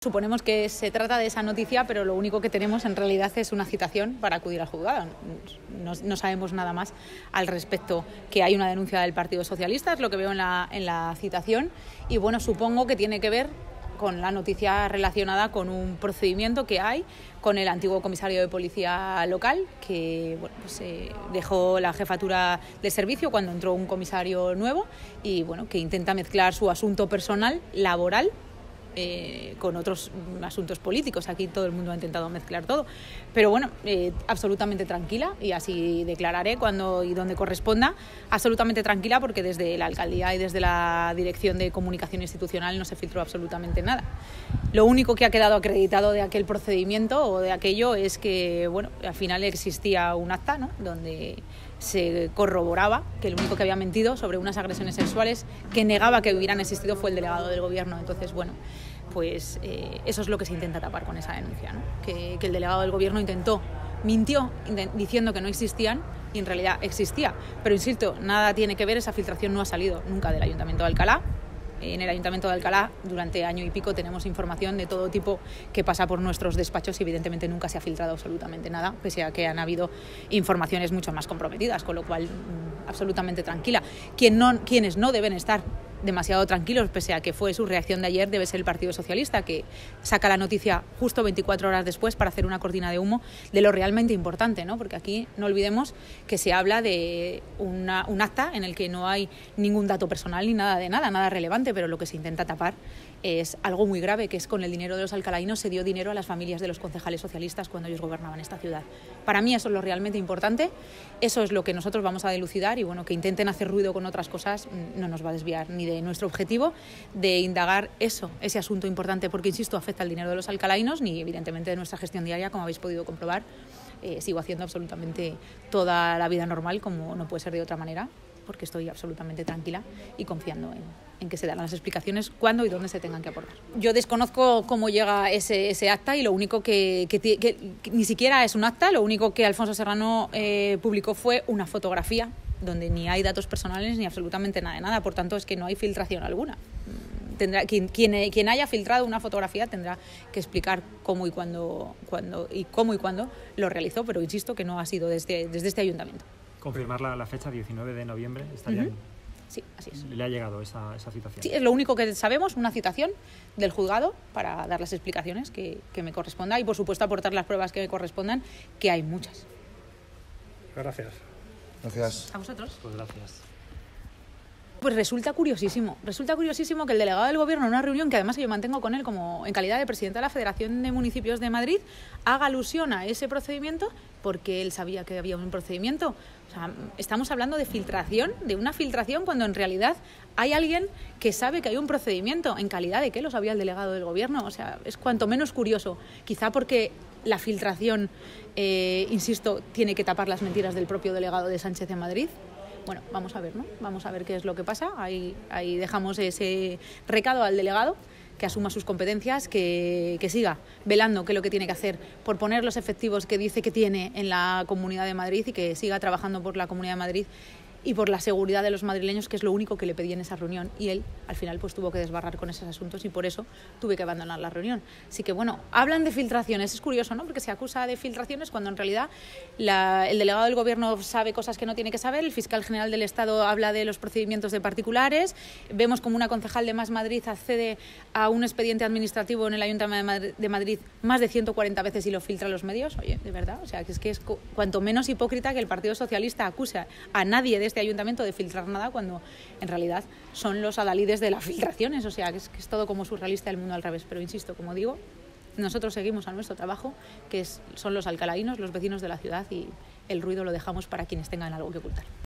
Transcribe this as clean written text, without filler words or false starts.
suponemos que se trata de esa noticia, pero lo único que tenemos en realidad es una citación para acudir al juzgado. No sabemos nada más al respecto. Que hay una denuncia del Partido Socialista, es lo que veo en la citación, y bueno, supongo que tiene que ver con la noticia relacionada con un procedimiento que hay con el antiguo comisario de policía local, que bueno, pues, dejó la jefatura de servicio cuando entró un comisario nuevo y bueno, que intenta mezclar su asunto personal, laboral, con otros asuntos políticos. Aquí todo el mundo ha intentado mezclar todo, pero bueno, absolutamente tranquila, y así declararé cuando y donde corresponda, absolutamente tranquila, porque desde la alcaldía y desde la Dirección de Comunicación Institucional no se filtró absolutamente nada. Lo único que ha quedado acreditado de aquel procedimiento o de aquello es que bueno, al final existía un acta, ¿no?, donde se corroboraba que el único que había mentido sobre unas agresiones sexuales que negaba que hubieran existido fue el delegado del gobierno. Entonces, bueno, pues eso es lo que se intenta tapar con esa denuncia, ¿no? Que el delegado del gobierno mintió diciendo que no existían, y en realidad existía. Pero insisto, nada tiene que ver, esa filtración no ha salido nunca del Ayuntamiento de Alcalá. En el Ayuntamiento de Alcalá, durante año y pico, tenemos información de todo tipo que pasa por nuestros despachos y evidentemente nunca se ha filtrado absolutamente nada, pese a que han habido informaciones mucho más comprometidas, con lo cual absolutamente tranquila. Quienes no deben estar demasiado tranquilos, pese a que fue su reacción de ayer, debe ser el Partido Socialista, que saca la noticia justo 24 horas después para hacer una cortina de humo de lo realmente importante, ¿no? Porque aquí no olvidemos que se habla de un acta en el que no hay ningún dato personal ni nada relevante, pero lo que se intenta tapar es algo muy grave, que es con el dinero de los alcalainos se dio dinero a las familias de los concejales socialistas cuando ellos gobernaban esta ciudad. Para mí eso es lo realmente importante, eso es lo que nosotros vamos a dilucidar, y bueno, que intenten hacer ruido con otras cosas no nos va a desviar ni de nuestro objetivo de indagar ese asunto importante, porque insisto, afecta al dinero de los alcalainos, ni evidentemente de nuestra gestión diaria, como habéis podido comprobar. Sigo haciendo absolutamente toda la vida normal, como no puede ser de otra manera, porque estoy absolutamente tranquila y confiando en que se darán las explicaciones cuándo y dónde se tengan que aportar. Yo desconozco cómo llega ese acta, y lo único que ni siquiera es un acta, lo único que Alfonso Serrano publicó fue una fotografía donde ni hay datos personales ni absolutamente nada, por tanto es que no hay filtración alguna. Quien haya filtrado una fotografía tendrá que explicar cómo y cuándo lo realizó, pero insisto que no ha sido desde este ayuntamiento. Confirmar la fecha, 19 de noviembre, estaría bien. Sí, así es. ¿Le ha llegado esa citación? Sí, es lo único que sabemos, una citación del juzgado para dar las explicaciones que me corresponda, y por supuesto aportar las pruebas que me correspondan, que hay muchas. Gracias. Gracias. ¿A vosotros? Pues gracias. Pues resulta curiosísimo que el delegado del gobierno, en una reunión que además yo mantengo con él como en calidad de presidente de la Federación de Municipios de Madrid, haga alusión a ese procedimiento porque él sabía que había un procedimiento. O sea, estamos hablando de una filtración cuando en realidad hay alguien que sabe que hay un procedimiento. ¿En calidad de qué lo sabía el delegado del gobierno? O sea, es cuanto menos curioso. Quizá porque la filtración, insisto, tiene que tapar las mentiras del propio delegado de Sánchez en Madrid. Bueno, vamos a ver, ¿no? Vamos a ver qué es lo que pasa. Ahí dejamos ese recado al delegado, que asuma sus competencias, que siga velando qué es lo que tiene que hacer por poner los efectivos que dice que tiene en la Comunidad de Madrid, y que siga trabajando por la Comunidad de Madrid y por la seguridad de los madrileños, que es lo único que le pedí en esa reunión, y él al final pues tuvo que desbarrar con esos asuntos y por eso tuve que abandonar la reunión. Así que bueno, hablan de filtraciones, es curioso, ¿no? Porque se acusa de filtraciones cuando en realidad el delegado del gobierno sabe cosas que no tiene que saber, el fiscal general del Estado habla de los procedimientos de particulares, vemos como una concejal de Más Madrid accede a un expediente administrativo en el Ayuntamiento de Madrid más de 140 veces y lo filtra a los medios. Oye, de verdad, o sea, que es cuanto menos hipócrita que el Partido Socialista acuse a nadie de este ayuntamiento de filtrar nada, cuando en realidad son los adalides de las filtraciones. O sea, que es todo como surrealista, el mundo al revés. Pero insisto, como digo, nosotros seguimos a nuestro trabajo, que son los alcalainos, los vecinos de la ciudad, y el ruido lo dejamos para quienes tengan algo que ocultar.